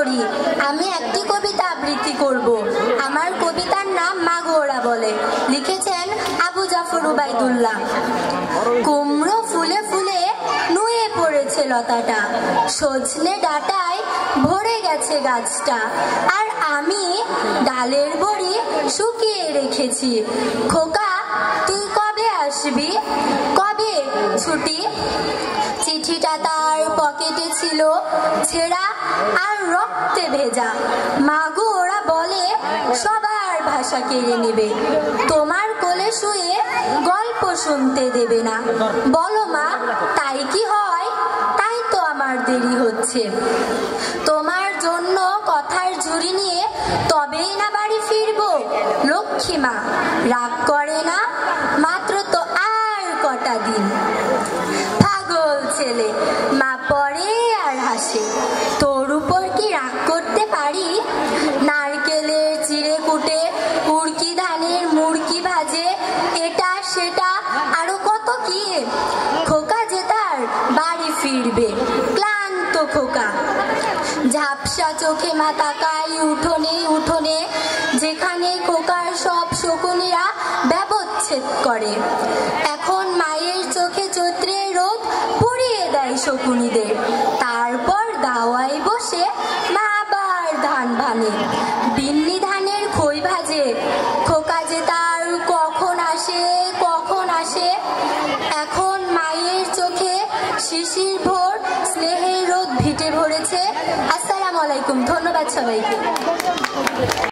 করি। আমি একটি কবিতা আবৃত্তি করব। আমার কবিতার নাম মা গো ওরা বলে। লিখেছেন আবু জাফর উবাইদুল্লাহ। কুমড়ো ফুলে ফুলে নুয়ে পড়েছে লতাটা, সজনে ডাটায় ভরে গেছে গাছটা, আর আমি ডালের বড়ি শুকিয়ে রেখেছি। খোকা তুই কবে আসবি, কবে ছুটি? চিঠিটা তার পকেটে ছিল ছেঁড়া আর রক্তে ভেজা। মাগো ওরা বলে সবার ভাষা কেড়ে নেবে, তোমার কোলে শুয়ে গল্প শুনতে দেবে না। বলো মা তাই কি হয়? তাই তো আমার দেরি হচ্ছে। তোমার জন্য কথার ঝুড়ি নিয়ে তবেই না বাড়ি ফিরবো। লক্ষ্মী মা রাগ করে না, মাত্র তো আর কটা দিন। পাগল ছেলে, মা পড়ে আর হাসে। তোর উপর কি রাগ করতে পারি? নারকেলের চিড়ে কুটে উড়কি ধানের মুড়কি ভাজে, এটা সেটা আরো কত কি। খোকা যে তার বাড়ি ফিরবে, ক্লান্ত খোকা। ঝাপসা চোখে মা তাকায় উঠোনে উঠোনে, যেখানে খোকার সব শকুনিরা ব্যবচ্ছেদ করে। এখন মায়ের চোখে চৈত্রের রোদ পুড়িয়ে দেয় শকুনিদের। তারপর দাওয়ায় বসে মা আবার ধান ভানে, বিন্নি ধানের খই ভাজে। খোকা যে তার কখন আসে কখন আসে। এখন মায়ের চোখে শিশির ভোর স্নেহের রোদ ভিটে ভরেছে। আসসালামু আলাইকুম, ধন্যবাদ সবাইকে।